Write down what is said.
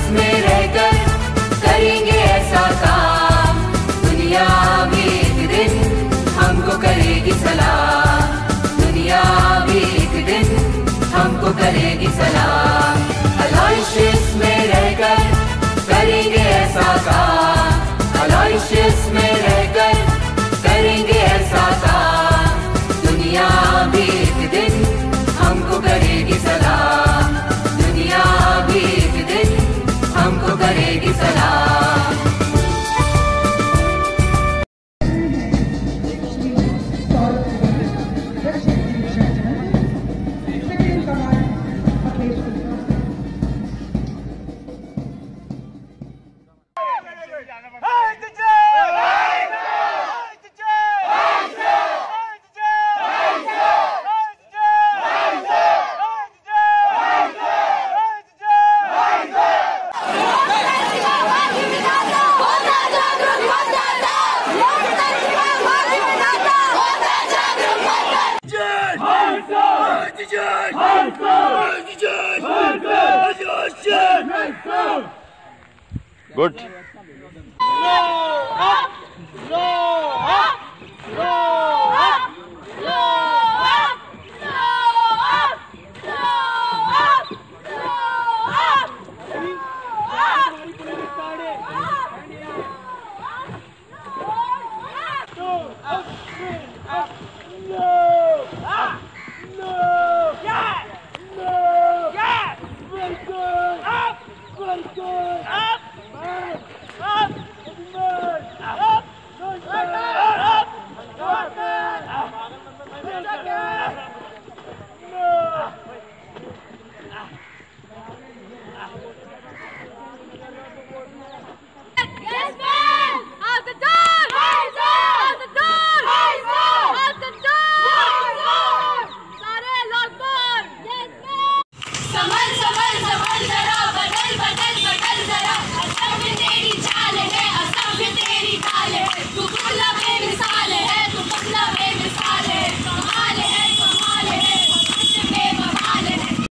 में रहकर करेंगे ऐसा काम, दुनिया भी एक दिन हमको करेगी सलाम, दुनिया भी एक दिन हमको करेगी सलाम। अलोयसियस में रहकर करेंगे ऐसा काम, अलोयसियस में रहकर करेंगे ऐसा काम, दुनिया भी एक दिन हमको करेगी सलाम, दुनिया भी एक दिन हमको करेगी सलाम। Good. No!